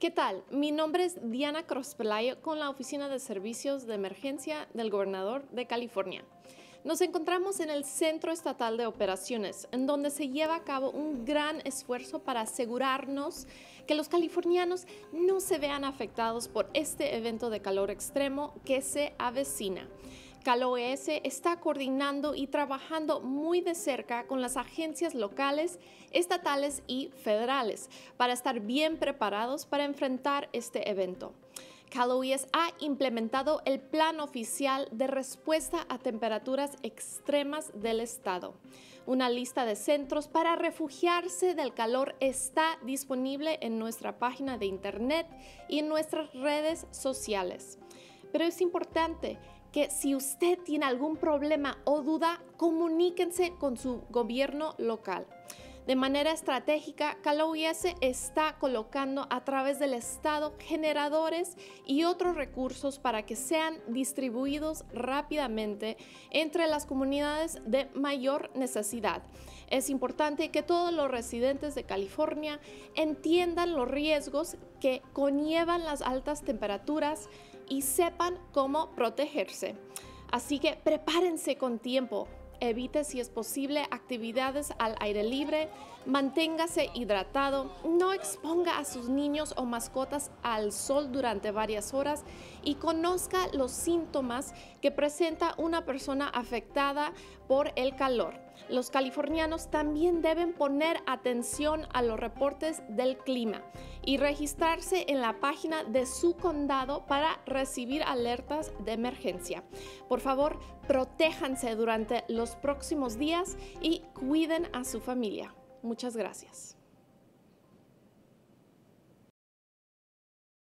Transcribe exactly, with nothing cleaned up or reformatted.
¿Qué tal? Mi nombre es Diana Crosspelayo con la Oficina de Servicios de Emergencia del Gobernador de California. Nos encontramos en el Centro Estatal de Operaciones, en donde se lleva a cabo un gran esfuerzo para asegurarnos que los californianos no se vean afectados por este evento de calor extremo que se avecina. Cal O E S está coordinando y trabajando muy de cerca con las agencias locales, estatales y federales para estar bien preparados para enfrentar este evento. Cal O E S ha implementado el Plan Oficial de Respuesta a Temperaturas Extremas del Estado. Una lista de centros para refugiarse del calor está disponible en nuestra página de internet y en nuestras redes sociales. Pero es importante que si usted tiene algún problema o duda, comuníquense con su gobierno local. De manera estratégica, Cal O E S está colocando a través del Estado generadores y otros recursos para que sean distribuidos rápidamente entre las comunidades de mayor necesidad. Es importante que todos los residentes de California entiendan los riesgos que conllevan las altas temperaturas y sepan cómo protegerse. Así que prepárense con tiempo. Evite, si es posible, actividades al aire libre, manténgase hidratado, no exponga a sus niños o mascotas al sol durante varias horas y conozca los síntomas que presenta una persona afectada por el calor. Los californianos también deben poner atención a los reportes del clima y registrarse en la página de su condado para recibir alertas de emergencia. Por favor, protéjanse durante los próximos días y cuiden a su familia. Muchas gracias.